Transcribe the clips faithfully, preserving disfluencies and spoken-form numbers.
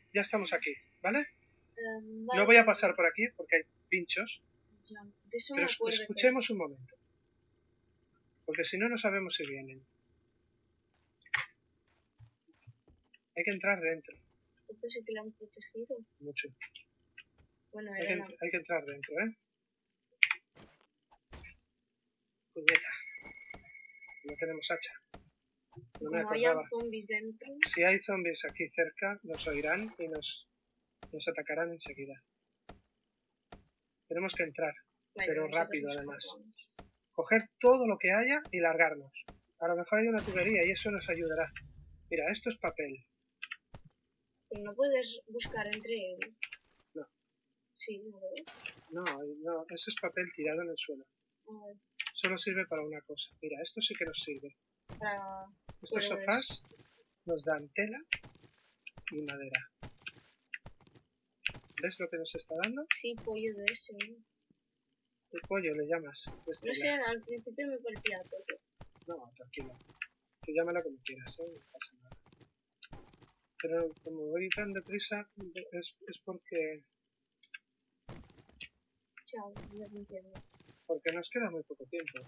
ya estamos aquí, ¿vale? Um, vale, No voy a pasar por aquí porque hay pinchos, ya, de eso pero me acuerdo, escuchemos un momento. Porque si no, no sabemos si vienen. Hay que entrar dentro. Yo pensé que la han protegido. Mucho. Bueno, Hay que, Elena. hay que entrar dentro, ¿eh? Puñeta. No tenemos hacha. No me Como hayan acordaba. zombies dentro. Si hay zombies aquí cerca, nos oirán y nos, nos atacarán enseguida. Tenemos que entrar, Bueno, pero nosotros rápido nos además. escapamos. Coger todo lo que haya y largarnos. A lo mejor hay una tubería y eso nos ayudará. Mira, esto es papel. Pero no puedes buscar entre él. No. Sí, no veo. No, no, eso es papel tirado en el suelo. A ver, Solo sirve para una cosa. Mira, esto sí que nos sirve. para... Estos Pues- sofás nos dan tela y madera. ¿Ves lo que nos está dando? Sí, pollo de ese. ¿no? El pollo le llamas. de este No sé, lado. al principio me parecía pollo. No, tranquilo. Tú llámalo como quieras, ¿eh? No pasa nada. Pero como voy tan deprisa, es, es porque, Chao, ya te entiendo. porque nos queda muy poco tiempo.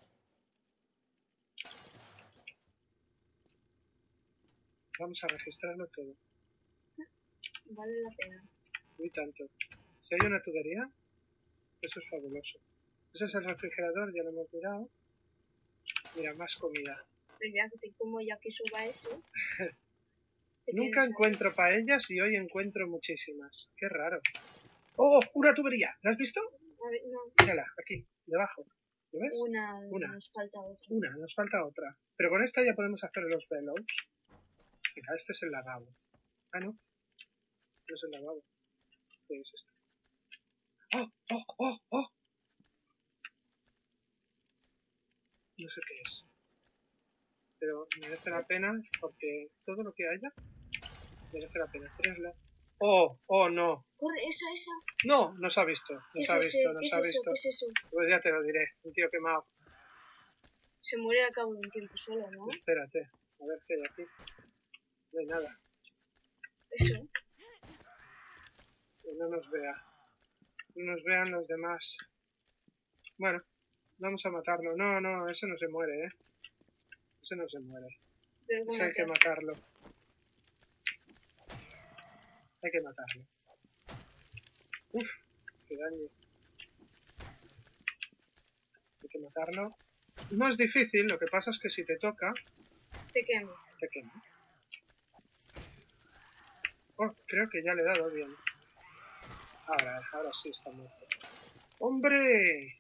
Vamos a registrarlo todo. Vale la pena. Muy tanto. Si hay una tubería, eso es fabuloso. Ese es el refrigerador, ya lo hemos mirado. Mira, más comida. Pero ya que te como ya que suba eso. ¿qué Nunca tienes ahí? encuentro paellas y hoy encuentro muchísimas. Qué raro. ¡Oh! ¡Una tubería! ¿La has visto? A ver, no. Mírala, aquí, debajo. ¿Lo ves? Una, Una. nos falta otra. Una, nos falta otra. Pero con esta ya podemos hacer los velos. Mira, este es el lavabo. Ah, no. No es el lavabo. ¿Qué es esto? ¡Oh! ¡Oh! ¡Oh! ¡Oh! No sé qué es. Pero merece la pena porque todo lo que haya merece la pena. Tres la... ¡Oh! ¡Oh, no! Corre, esa, esa. ¡No! Nos ha visto. ¿Qué Nos es ha ese? visto. ¿Qué Nos es ha eso? visto. ¿Qué es eso? Pues ya te lo diré. Un tío quemado. Se muere al cabo de un tiempo solo, ¿no? Espérate. A ver qué hay aquí. No hay nada. Eso. Que no nos vea. No nos vean los demás. Bueno, vamos a matarlo. No, no, ese no se muere, ¿eh? Ese no se muere. Pero Ese bueno, hay que te- matarlo. Hay que matarlo. Uf, qué daño. Hay que matarlo. No es difícil, lo que pasa es que si te toca, te quemo. te quema. Oh, creo que ya le he dado bien. Ahora, ahora sí está muerto. ¡Hombre!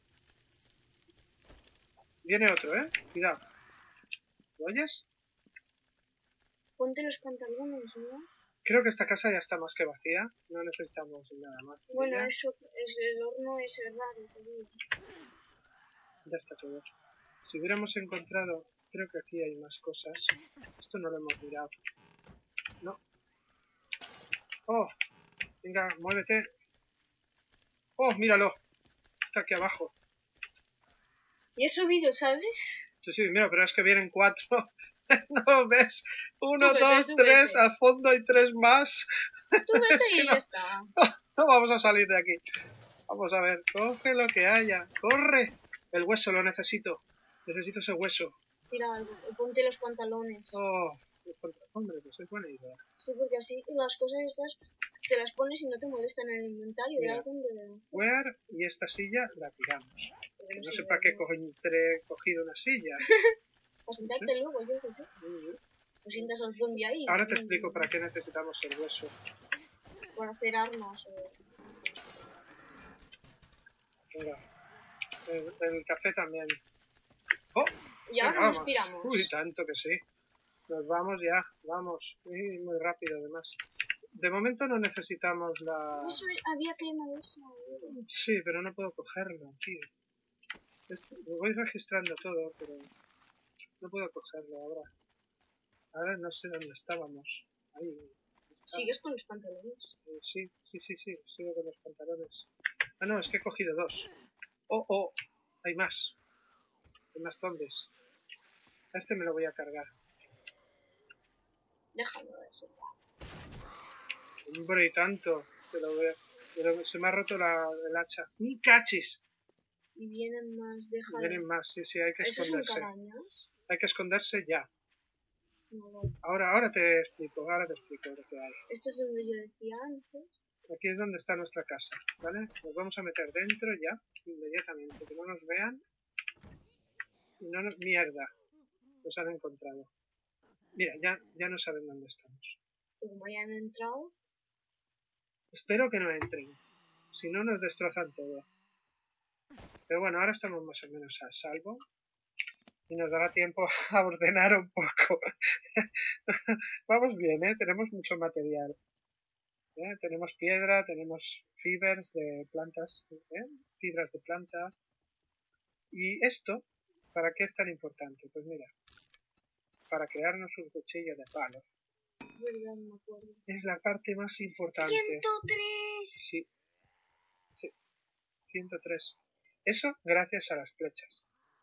Viene otro, ¿eh? Cuidado. ¿Lo oyes? Ponte los pantalones, ¿no? Creo que esta casa ya está más que vacía. No necesitamos nada más. de Bueno, ella. eso es el horno, es raro. te digo. Ya está todo. Si hubiéramos encontrado... Creo que aquí hay más cosas. Esto no lo hemos mirado. No. ¡Oh! Venga, muévete. ¡Oh, míralo! Está aquí abajo. Y he subido, ¿sabes? Sí, sí, mira, pero es que vienen cuatro. ¿No ves? Uno, Súbete, dos, súbete. tres, al fondo hay tres más. Tú vete Es que y no. ya está. No vamos a salir de aquí. Vamos a ver, coge lo que haya. ¡Corre! El hueso lo necesito. Necesito ese hueso. Mira, ponte los pantalones. Oh, hombre, pues es buena idea. Sí, porque así las cosas estas te las pones y no te molestan en el inventario. Mira. De algún de... Where y esta silla la tiramos. porque Que no sirve, sé para qué ¿no? coño he cogido una silla. Para sentarte luego, yo qué sé. O sientas al zombie ahí. Ahora te explico para qué necesitamos el hueso. Para hacer armas o... Venga. El, el café también. ¡Oh! Y ahora Venga, nos vamos. piramos. Uy, tanto que sí. Nos vamos ya, vamos. Muy, muy rápido además. De momento no necesitamos la... Eso había quemado eso. Sí, pero no puedo cogerlo, tío. Es- Lo voy registrando todo, pero no puedo cogerlo ahora. Ahora no sé dónde estábamos. Ahí. está. ¿Sigues con los pantalones? Eh, Sí, sí, sí, sí. Sigo con los pantalones. Ah, no, es que he cogido dos. Oh, oh. Hay más. Hay más zombies. A este me lo voy a cargar. Déjalo eso. Hombre, y tanto. Pero, pero se me ha roto la, el hacha. ¡Ni cachis! Y vienen más, déjalo. Vienen más, sí, sí, hay que ¿Esos son esconderse. cabañas? Hay que esconderse ya. No, vale. Ahora, ahora te explico, ahora te explico lo que hay. Esto es donde yo decía antes. Aquí es donde está nuestra casa, ¿vale? Nos vamos a meter dentro ya, inmediatamente, que no nos vean. Y no nos... Mierda, nos han encontrado. Mira, ya, ya no saben dónde estamos. Y como ya han entrado, Espero que no entren, si no nos destrozan todo. Pero bueno, ahora estamos más o menos a salvo. Y nos dará tiempo a ordenar un poco. Vamos bien, ¿eh? Tenemos mucho material. ¿Eh? Tenemos piedra, tenemos fibers de plantas, ¿eh? Fibras de planta. Y esto, ¿para qué es tan importante? Pues mira, para crearnos un cuchillo de palo. verdad, no me acuerdo. Es la parte más importante. ¡ciento tres! Sí, sí, ciento tres. Eso gracias a las flechas.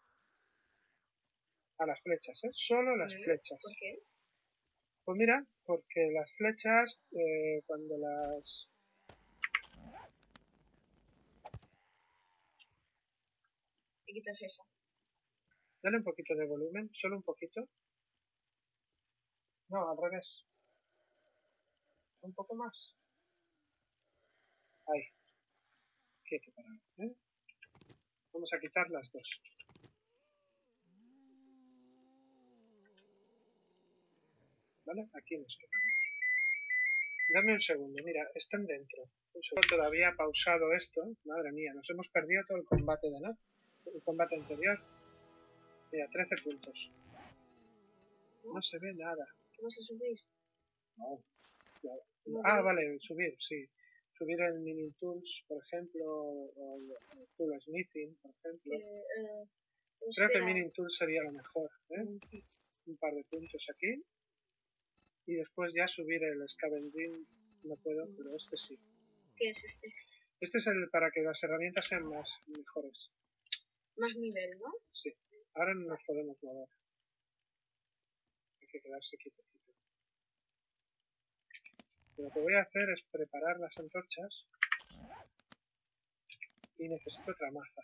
A las flechas, ¿eh? Solo las ¿Mm? flechas. ¿Por qué? Pues mira, porque las flechas, eh, cuando las... Y quitas esa. Dale un poquito de volumen, solo un poquito. No, al revés. Un poco más. Ahí. Quieto para, ¿eh? Vamos a quitar las dos. ¿Vale? Aquí nos quedamos. Dame un segundo, mira, están dentro. Un segundo, todavía pausado esto. Madre mía, nos hemos perdido todo el combate de no. El combate anterior. Mira, trece puntos. No se ve nada. ¿Qué vas a subir? No. Claro. No, Ah, no. vale, subir, sí. Subir el mini tools, por ejemplo, o el tool smithing, por ejemplo. Eh, eh, Creo que el espera. mini tool sería lo mejor, ¿eh? Un par de puntos aquí. Y después ya subir el scavenging. No puedo, pero este sí. ¿Qué es este? Este es el para que las herramientas sean más mejores. Más nivel, ¿no? Sí. Ahora no nos podemos mover. Hay que quedarse quietecito. Lo que voy a hacer es preparar las antorchas. Y necesito otra maza.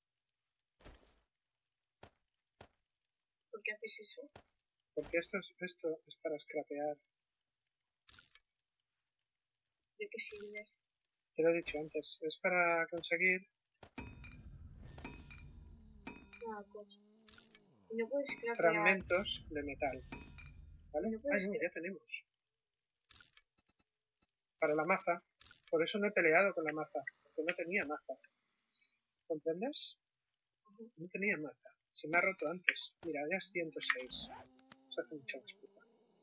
¿Por qué haces eso? Porque esto es, esto es para scrapear. ¿De qué sirve? Te lo he dicho antes. Es para conseguir Ah, pues. Y no puedes craftear. fragmentos de metal. ¿Vale? No Ah, puedes no, cra- ya tenemos. Para la maza. Por eso no he peleado con la maza. Porque no tenía maza. ¿Comprendes? No tenía maza. Se me ha roto antes. Mira, ya es ciento seis. Se hace mucha más puta.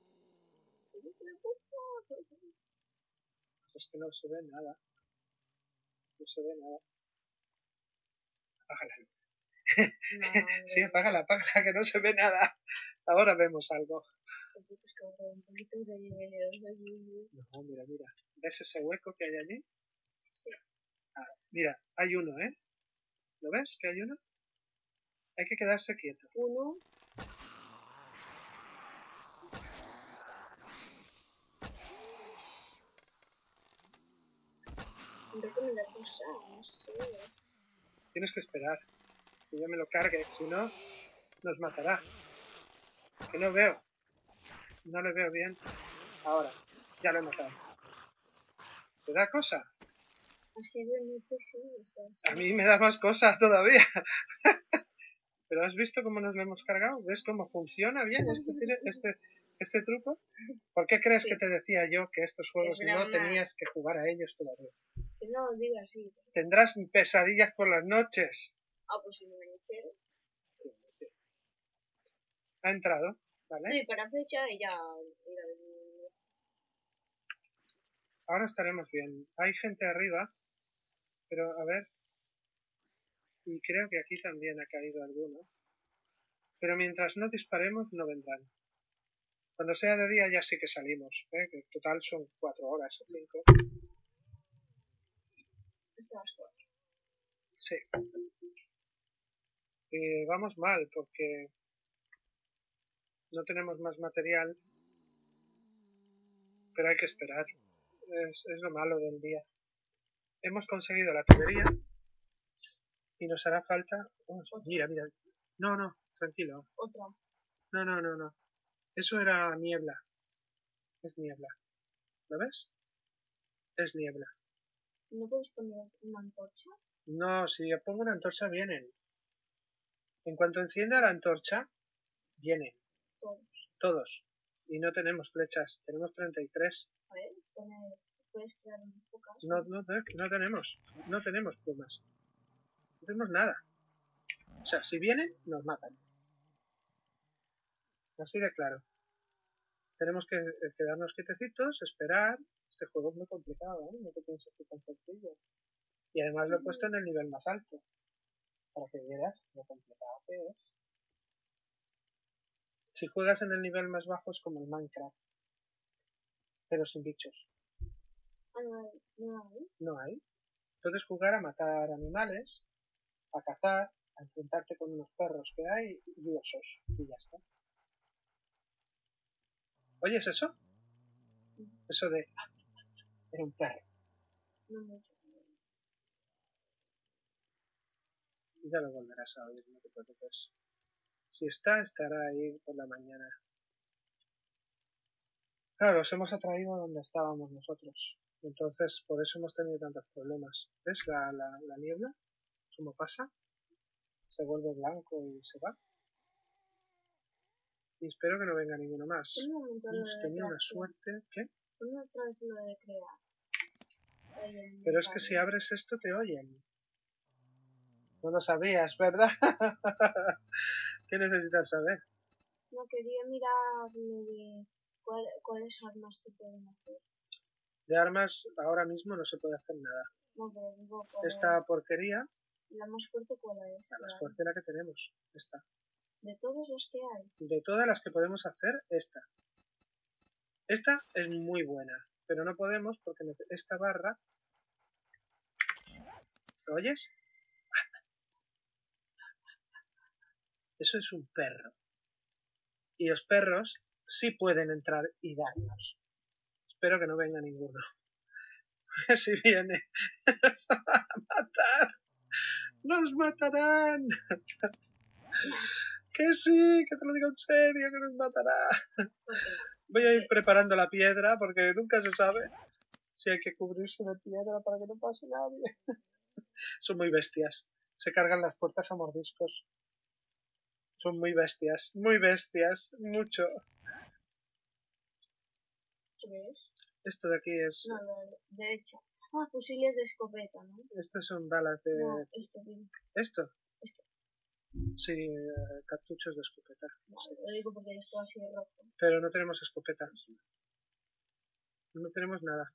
Es que no se ve nada. No se ve nada. Apágala. Madre Sí, apágala, apágala, que no se ve nada. Ahora vemos algo. Es que ahora un poquito de nivel. No, mira, mira. ¿Ves ese hueco que hay allí? Sí. Ah, mira, hay uno, ¿eh? ¿Lo ves que hay uno? Hay que quedarse quieto. Uno. Recomienda cosas, no sé. Tienes que esperar. Que yo me lo cargue. Si no, nos matará. Que no veo. No le veo bien. Ahora. Ya lo he matado. ¿Te da cosa? Así de noche sí. O sea, sí. A mí me da más cosas todavía. Pero ¿has visto cómo nos lo hemos cargado? ¿Ves cómo funciona bien este, este, este truco? ¿Por qué crees Sí. que te decía yo que estos juegos Es no broma. tenías que jugar a ellos todavía? Que no diga así. Tendrás pesadillas por las noches. Ah, pues si no me entero. Ha entrado, ¿vale? Sí, para fecha y ya. Ir a ver. Ahora estaremos bien. Hay gente arriba, pero a ver. Y creo que aquí también ha caído alguno. Pero mientras no disparemos, no vendrán. Cuando sea de día ya sí que salimos, ¿eh? Que en total son cuatro horas o cinco. Estamos cuatro. Sí. Y vamos mal porque no tenemos más material, pero hay que esperar. es, es lo malo del día. Hemos conseguido la tubería y nos hará falta... Oh, mira, mira. No, no, tranquilo. Otra. No, no, no, no. Eso era niebla. Es niebla. ¿Lo ves? Es niebla. ¿No puedes poner una antorcha? No, si yo pongo una antorcha vienen. En cuanto encienda la antorcha, vienen. Todos. Todos. Y no tenemos flechas. Tenemos treinta y tres. A ver, poner... puedes crear unas pocas. No, no, no tenemos. No tenemos plumas. No tenemos nada. O sea, si vienen, nos matan. Así de claro. Tenemos que quedarnos quietecitos, esperar. Este juego es muy complicado, ¿eh? No te pienses que es tan sencillo. Y además lo he puesto en el nivel más alto. Para que veas lo complicado que es. Si juegas en el nivel más bajo es como el Minecraft. Pero sin bichos. Ah, no hay. No hay. No hay. Puedes jugar a matar animales, a cazar, a enfrentarte con unos perros que hay y osos. Y ya está. ¿Oyes eso? Eso de... Era un perro. No mucho. Ya lo volverás a oír, no te preocupes. Si está, estará ahí por la mañana. Claro, los hemos atraído donde estábamos nosotros. Entonces, por eso hemos tenido tantos problemas. ¿Ves la, la, la niebla? ¿Cómo pasa? Se vuelve blanco y se va. Y espero que no venga ninguno más. Hemos tenido una suerte. ¿Qué? Ponme otra vez lo de crear. Pero es que si abres esto te oyen. No lo sabías, ¿verdad? ¿Qué necesitas saber? No, quería mirar lo de cuál, cuáles armas se pueden hacer. De armas ahora mismo no se puede hacer nada. No, pero digo, ¿cuál Esta es? porquería, ¿La más fuerte cuál es? la más La- fuerte la que tenemos. Esta. De todos los que hay. De todas las que podemos hacer, esta. Esta es muy buena, pero no podemos porque esta barra... ¿Lo oyes? Eso es un perro. Y los perros sí pueden entrar y darnos. Espero que no venga ninguno. Si viene, nos van a matar. ¡Nos matarán! Que sí, que te lo digo en serio, que nos matará. ¿Por qué no? Voy a ir preparando la piedra porque nunca se sabe si hay que cubrirse de piedra para que no pase nadie. Son muy bestias. Se cargan las puertas a mordiscos. Son muy bestias, muy bestias, mucho. ¿Qué es? Esto de aquí es... No, la derecha. Ah, fusiles de escopeta, ¿no? Estas son balas de... No, esto tiene. ¿Esto? Esto. Sí, eh, cartuchos de escopeta. Vale, lo digo porque esto así de rojo. Pero no tenemos escopeta. No tenemos nada.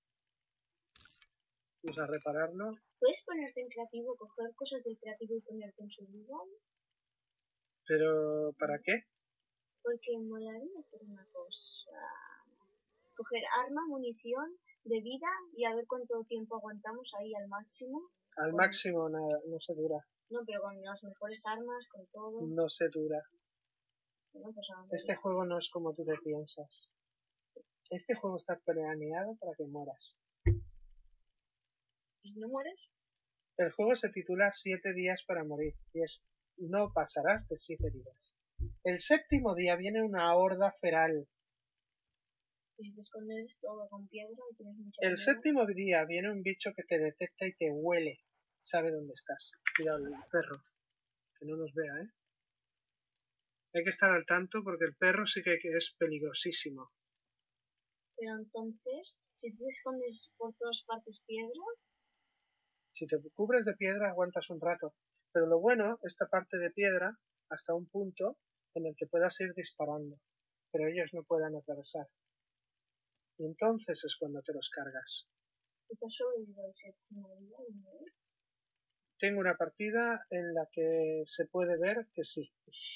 Vamos a repararlo. ¿Puedes ponerte en creativo, coger cosas del creativo y ponerte en survival? Pero, ¿para qué? Porque molaría hacer una cosa. Coger arma, munición, de vida y a ver cuánto tiempo aguantamos ahí al máximo. Al Con- máximo nada, no se dura. No, pero con las mejores armas, con todo. No se dura. Bueno, pues a ver. Este juego no es como tú te piensas. Este juego está planeado para que mueras. ¿Y si no mueres? El juego se titula Siete días para morir y es no pasarás de siete días. El séptimo día viene una horda feral. Y si te escondes todo con piedra y tienes mucha El piedra, séptimo día viene un bicho que te detecta y te huele. Sabe dónde estás. Cuidado, el perro. Que no nos vea, ¿eh? Hay que estar al tanto porque el perro sí que es peligrosísimo. Pero entonces, si tú te escondes por todas partes piedra, Si te cubres de piedra aguantas un rato. Pero lo bueno, esta parte de piedra, hasta un punto en el que puedas ir disparando. Pero ellos no puedan atravesar. Y entonces es cuando te los cargas. y te has sobrevivido al séptimo día, ¿no? Tengo una partida en la que se puede ver que sí.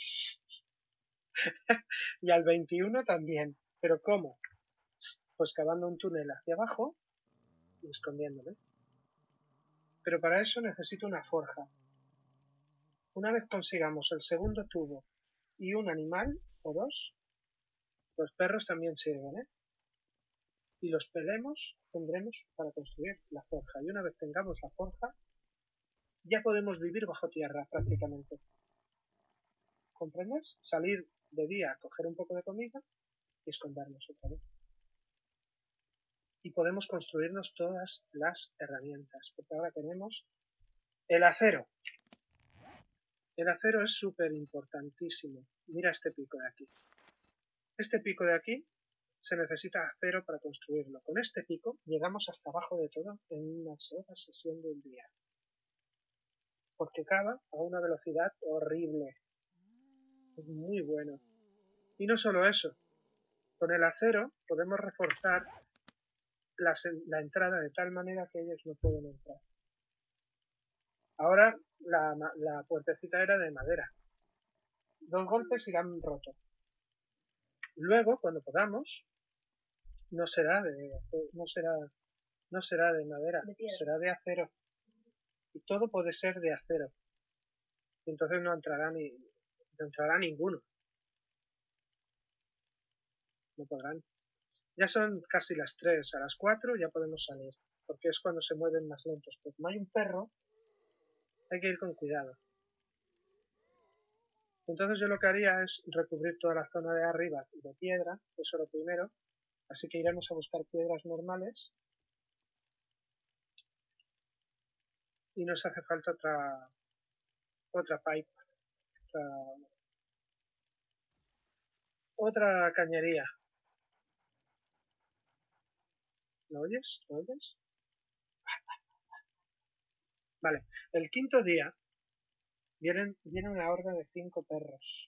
Y al veintiuno también. ¿Pero cómo? Pues cavando un túnel hacia abajo y escondiéndome. Pero para eso necesito una forja. Una vez consigamos el segundo tubo y un animal o dos, los perros también sirven, ¿eh? y los pelemos, tendremos para construir la forja. Y una vez tengamos la forja, ya podemos vivir bajo tierra prácticamente. ¿Comprendes? Salir de día a coger un poco de comida y escondernos otra vez. Y podemos construirnos todas las herramientas, porque ahora tenemos el acero. El acero es súper importantísimo. Mira este pico de aquí. Este pico de aquí se necesita acero para construirlo. Con este pico llegamos hasta abajo de todo en una sola sesión de un día. Porque cava a una velocidad horrible. Es muy bueno. Y no solo eso. Con el acero podemos reforzar la, la entrada de tal manera que ellos no pueden entrar. Ahora la, la puertecita era de madera. Dos golpes y la han roto. Luego, cuando podamos, no será de no será no será de madera, de será de acero. Y todo puede ser de acero. Y entonces no entrará ni no entrará ninguno. No podrán. Ya son casi las tres, a las cuatro ya podemos salir, porque es cuando se mueven más lentos. Pero como hay un perro, hay que ir con cuidado. Entonces yo lo que haría es recubrir toda la zona de arriba de piedra, eso lo primero. Así que iremos a buscar piedras normales. Y nos hace falta otra otra pipe, otra, otra cañería. ¿Lo oyes? ¿Lo oyes? Vale, el quinto día vienen, viene una horda de cinco perros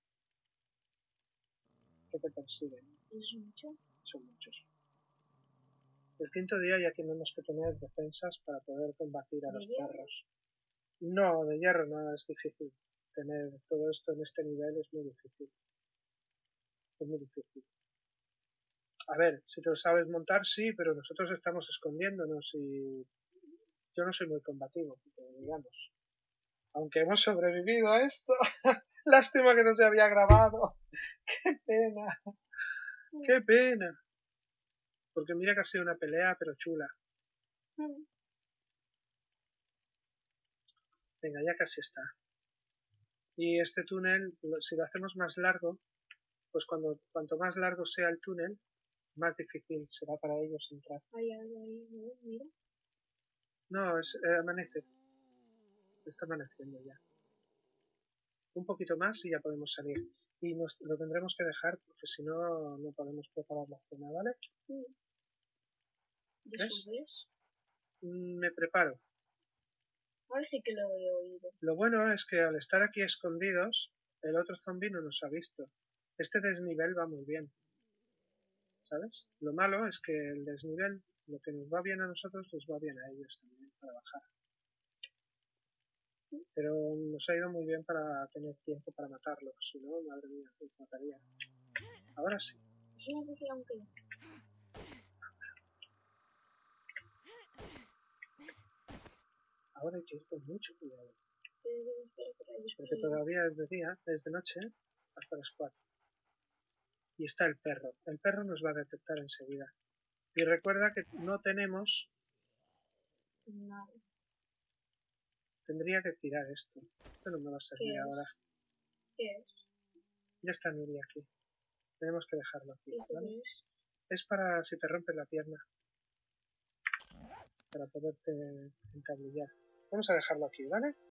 que te persiguen. ¿Es mucho? Son muchos. El quinto día ya tenemos que tener defensas para poder combatir a los perros. No, de hierro no, es difícil. Tener todo esto en este nivel es muy difícil. Es muy difícil. A ver, si te lo sabes montar, sí, pero nosotros estamos escondiéndonos y yo no soy muy combativo, digamos. Aunque hemos sobrevivido a esto. Lástima que no se había grabado. ¡Qué pena! ¡Qué pena! Porque mira que ha sido una pelea, pero chula. Venga, ya casi está. Y este túnel, si lo hacemos más largo, pues cuando cuanto más largo sea el túnel, más difícil será para ellos entrar. Hay algo ahí, ¿no? Mira. No, es, eh, amanece. Está amaneciendo ya. Un poquito más y ya podemos salir. Y nos lo tendremos que dejar porque si no, no podemos preparar la cena, ¿vale? Sí. ¿Ya subes? Me preparo. Ahora sí que lo he oído. Lo bueno es que al estar aquí escondidos, el otro zombi no nos ha visto. Este desnivel va muy bien. ¿Sabes? Lo malo es que el desnivel, lo que nos va bien a nosotros, les va bien a ellos también para bajar. Pero nos ha ido muy bien para tener tiempo para matarlos. Si no, madre mía, nos mataría. Ahora sí. Sí, sí, aunque... Ahora hay que ir con mucho cuidado. Pero, espera, espera, espera. Porque todavía es de día, es de noche, hasta las cuatro. Y está el perro. El perro nos va a detectar enseguida. Y recuerda que no tenemos... No. Tendría que tirar esto. Esto no me va a servir ahora. ¿Qué es? Ya está Nuria aquí. Tenemos que dejarlo aquí. ¿Esto ¿vale? qué es? Es para si te rompes la pierna. Para poderte entablillar. Vamos a dejarlo aquí, ¿vale?